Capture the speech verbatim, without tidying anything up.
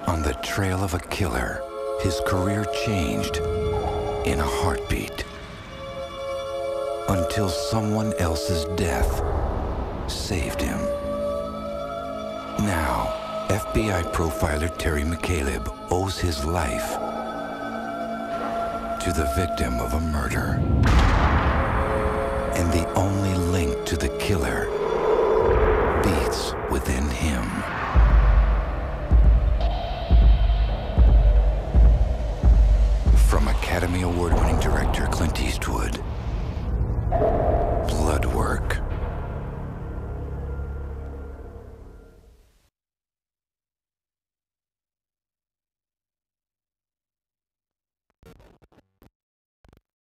On the trail of a killer, his career changed in a heartbeat. Until someone else's death saved him. Now, F B I profiler Terry McCaleb owes his life to the victim of a murder. And the only link to the killer beats within him.